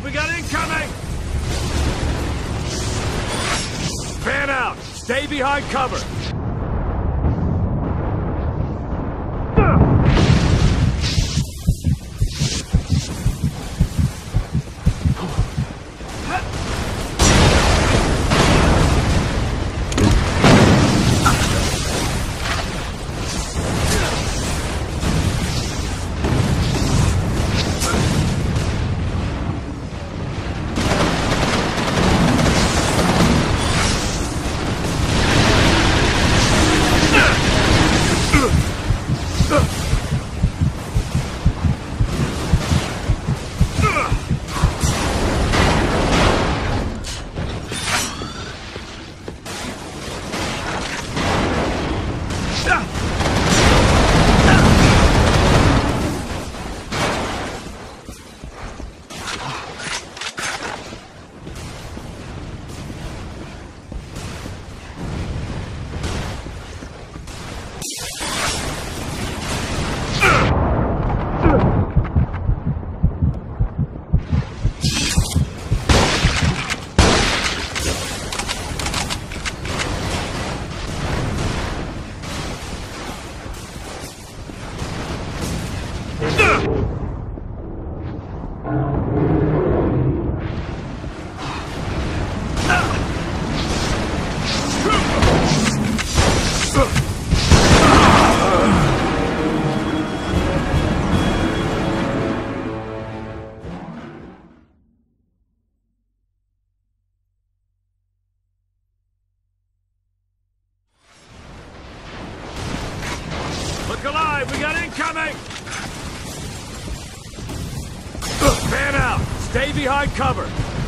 alive! We got incoming! Fan out! Stay behind cover! Look alive! We got incoming! Fan out! Stay behind cover!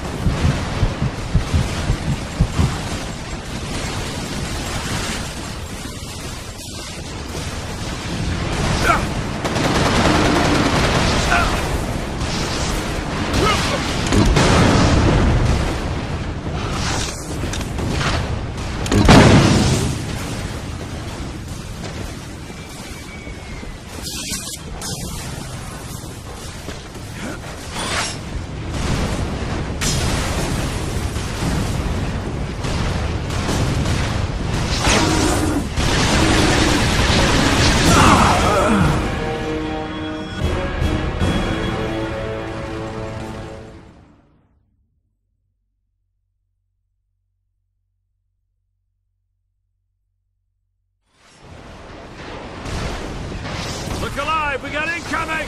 Look alive! We got incoming!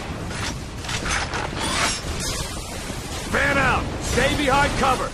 Fan out! Stay behind cover!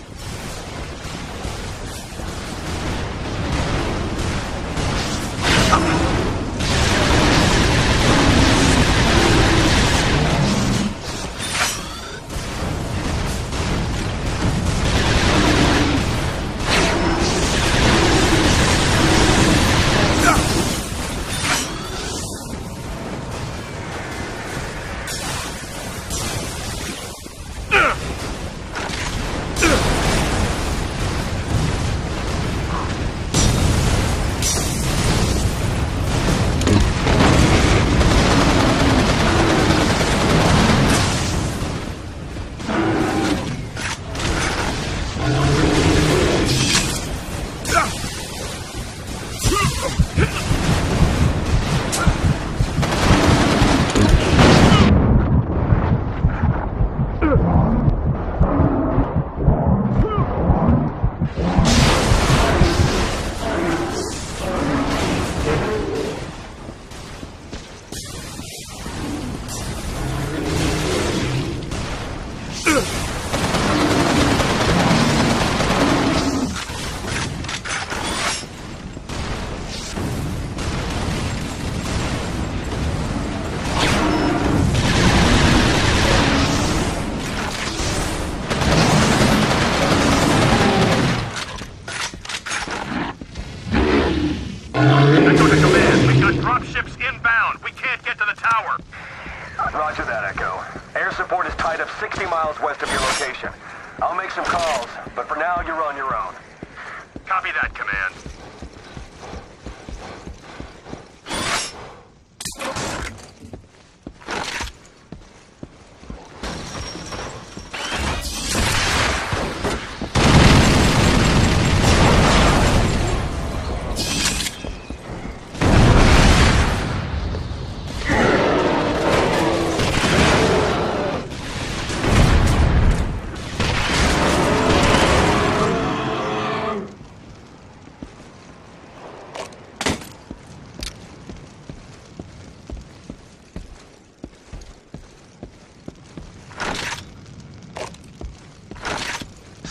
Echo to command. We've got dropships inbound. We can't get to the tower. Roger that, Echo. Air support is tied up 60 miles west of your location. I'll make some calls, but for now, you're on your own. Copy that, command.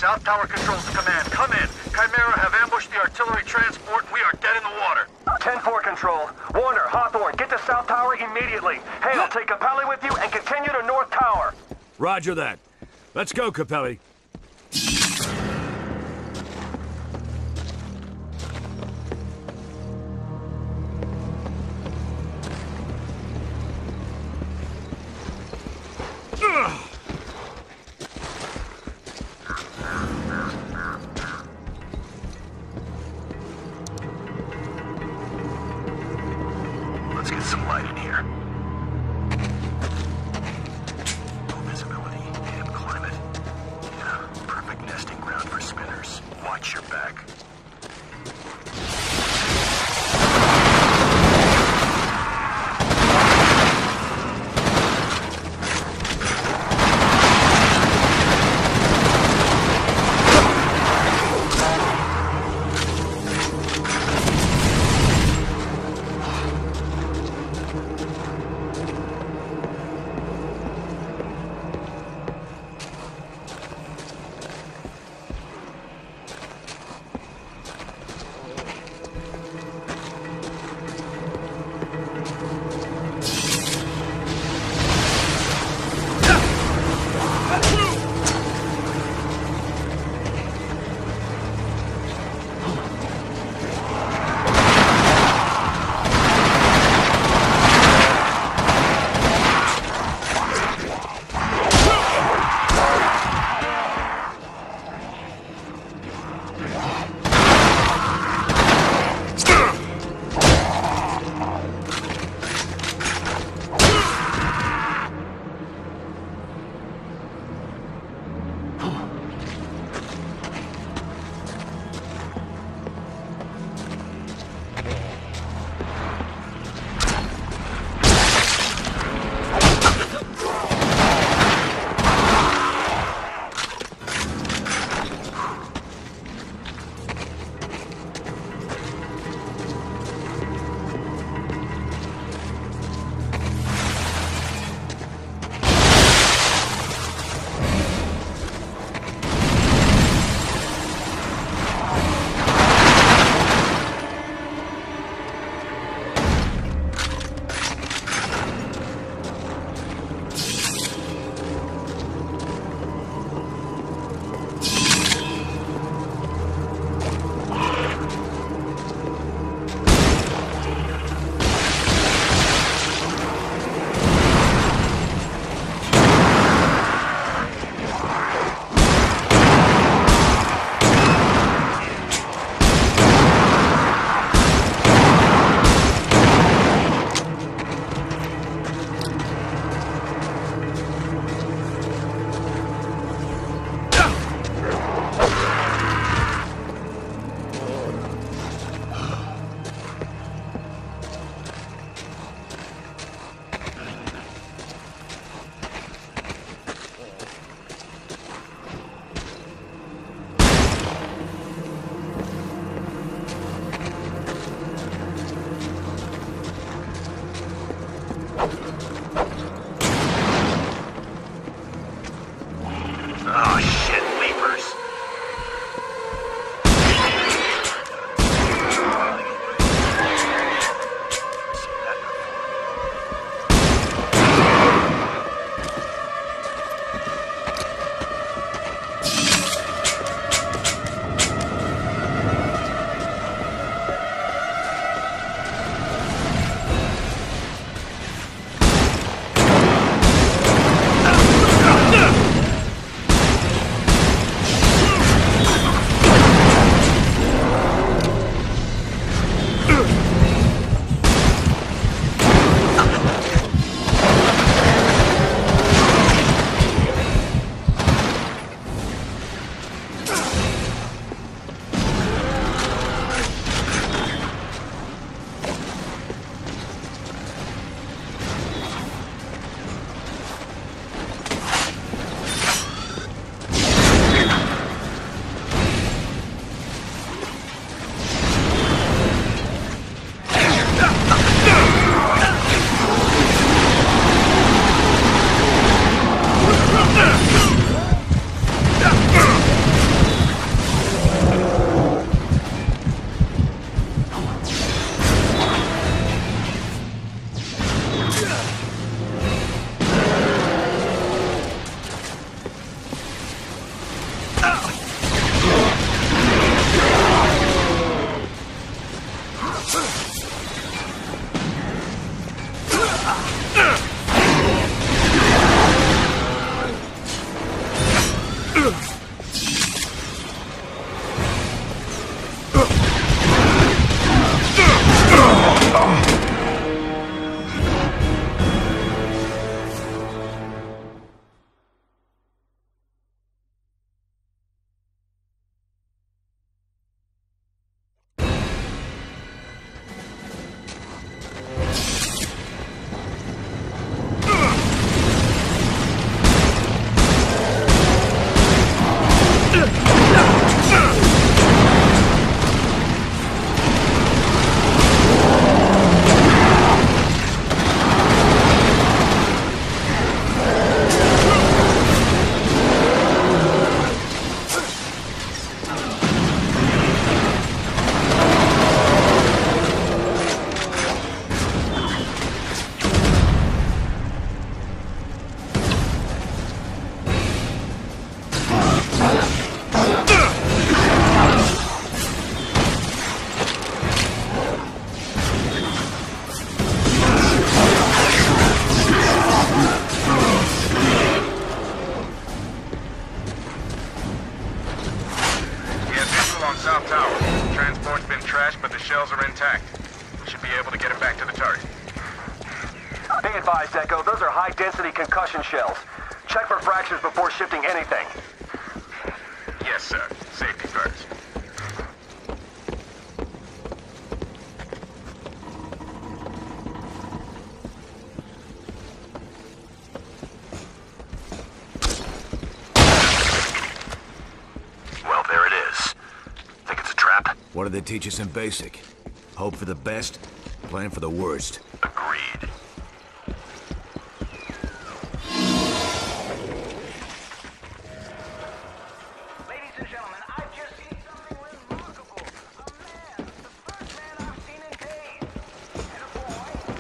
South Tower controls the command. Come in. Chimera have ambushed the artillery transport. We are dead in the water. 10-4 control. Warner, Hawthorne, get to South Tower immediately. Hale, take Capelli with you and continue to North Tower. Roger that. Let's go, Capelli. Let's get some light in here. Low visibility and climate. Yeah, perfect nesting ground for spinners. Watch your back. concussion shells. Check for fractures before shifting anything. Yes, sir. Safety first. Well, there it is. Think it's a trap? What did they teach us in basic? Hope for the best, plan for the worst. Agreed. Ladies and gentlemen, I've just seen something remarkable. A man, the first man I've seen in days. And a boy.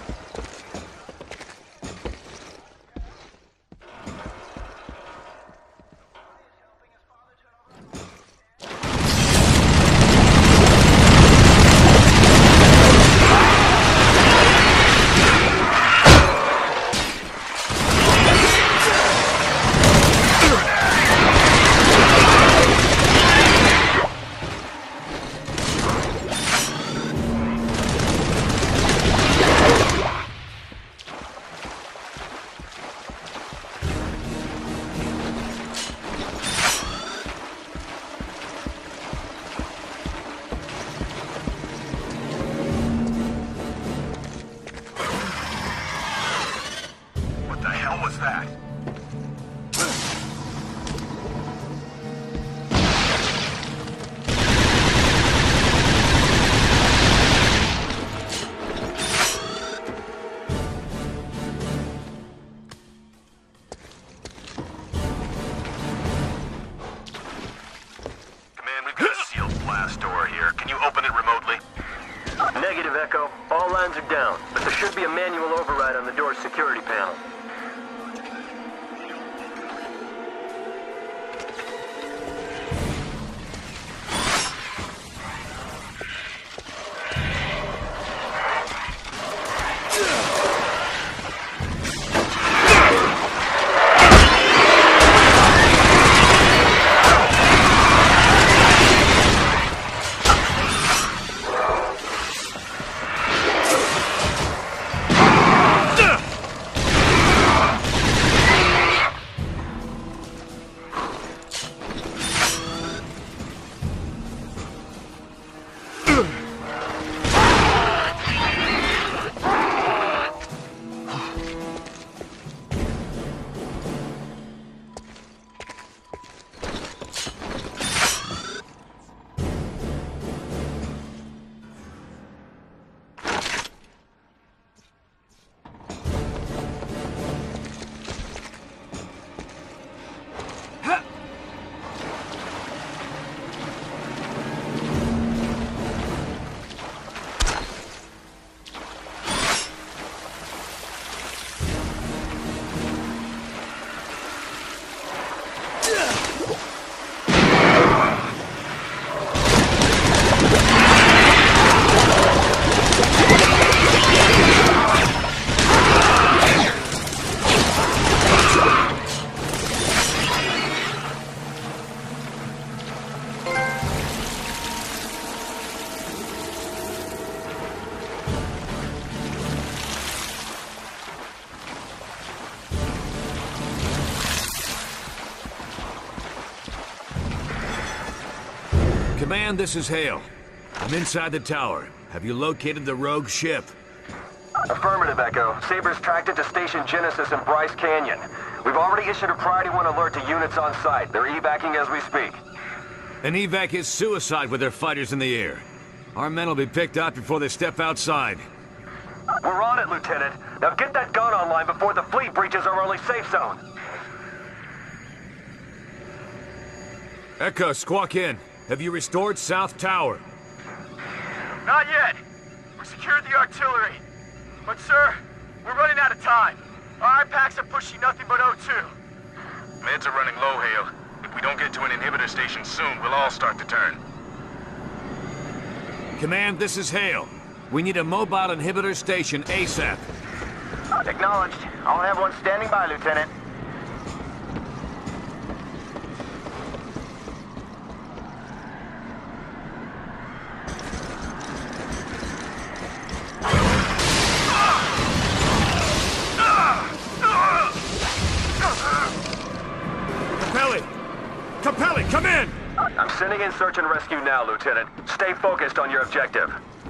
What the hell was that? Command, we've got a sealed blast door here. Can you open it remotely? Negative, Echo. All lines are down, but there should be a manual override on the door's security panel. Command, this is Hale. I'm inside the tower. Have you located the rogue ship? Affirmative, Echo. Saber's tracked it to Station Genesis in Bryce Canyon. We've already issued a Priority 1 alert to units on site. They're evacing as we speak. An evac is suicide with their fighters in the air. Our men will be picked out before they step outside. We're on it, Lieutenant. Now get that gun online before the fleet breaches our only safe zone. Echo, squawk in. Have you restored South Tower? Not yet. We secured the artillery. But, sir, we're running out of time. Our packs are pushing nothing but O2. Meds are running low, Hale. If we don't get to an inhibitor station soon, we'll all start to turn. Command, this is Hale. We need a mobile inhibitor station ASAP. Acknowledged. I'll have one standing by, Lieutenant. come in! I'm sending in search and rescue now, Lieutenant. Stay focused on your objective.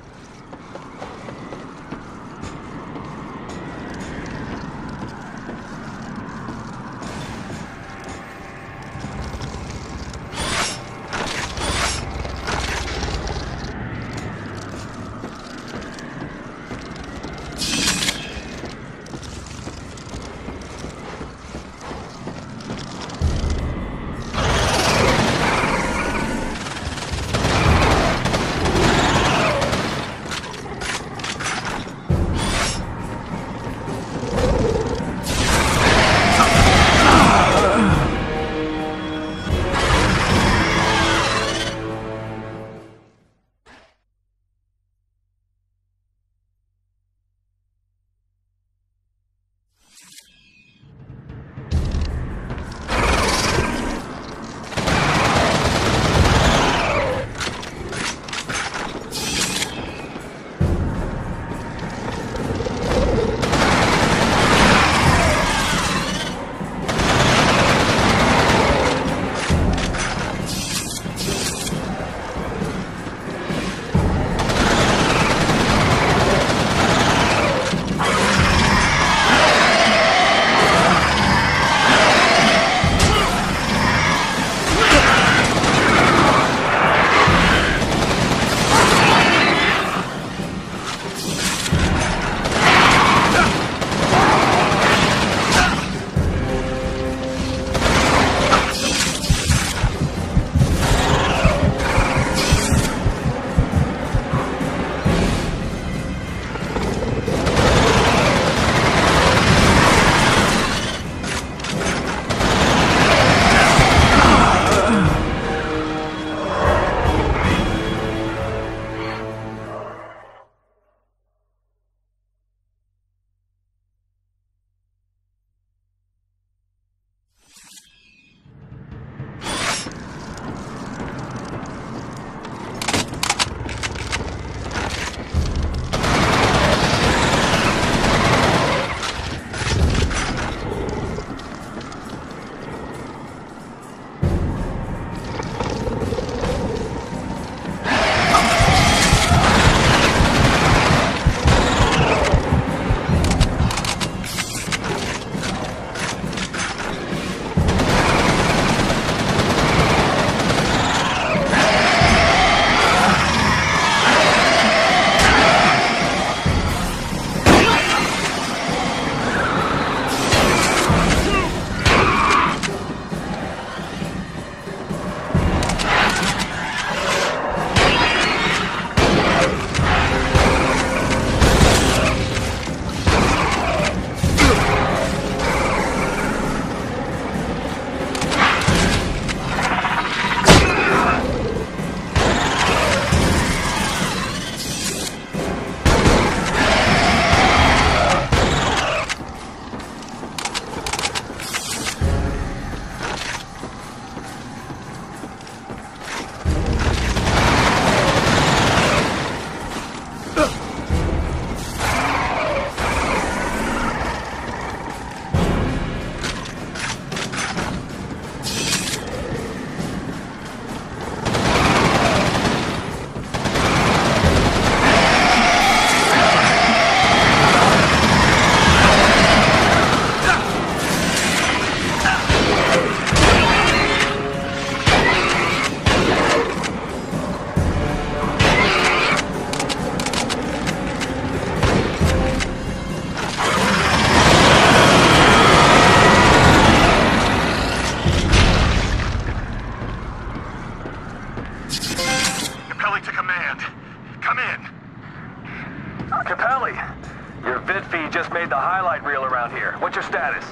just made the highlight reel around here. What's your status?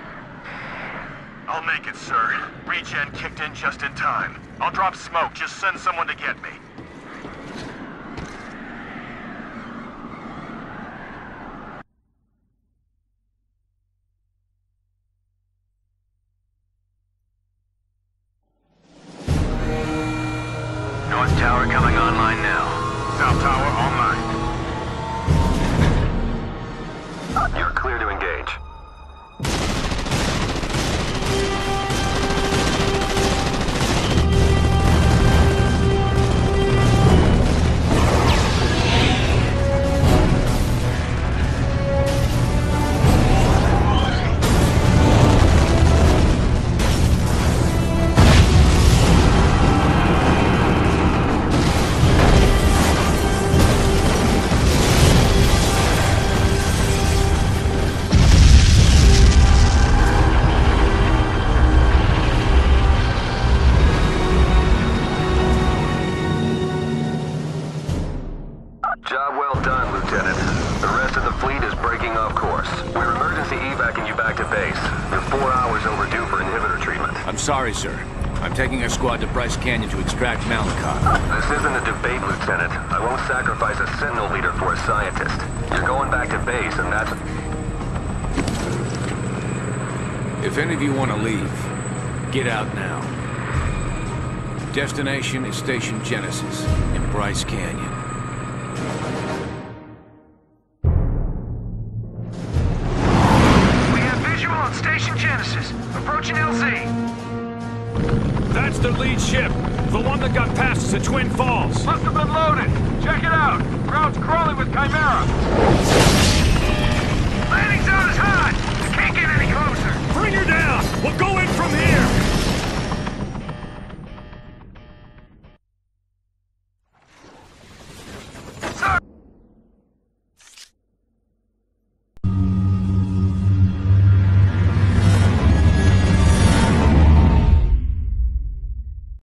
I'll make it, sir. Regen kicked in just in time. I'll drop smoke. Just send someone to get me. North Tower coming online now. South Tower online. You're clear to engage. 4 hours overdue for inhibitor treatment. I'm sorry, sir. I'm taking a squad to Bryce Canyon to extract Malakov. This isn't a debate, Lieutenant. I won't sacrifice a Sentinel leader for a scientist. You're going back to base, and that's... If any of you want to leave, get out now. Destination is Station Genesis in Bryce Canyon. We have visual on Station Genesis. Approaching LZ. That's the lead ship. The one that got past us at Twin Falls. Must have been loaded. Check it out. Ground's cracked.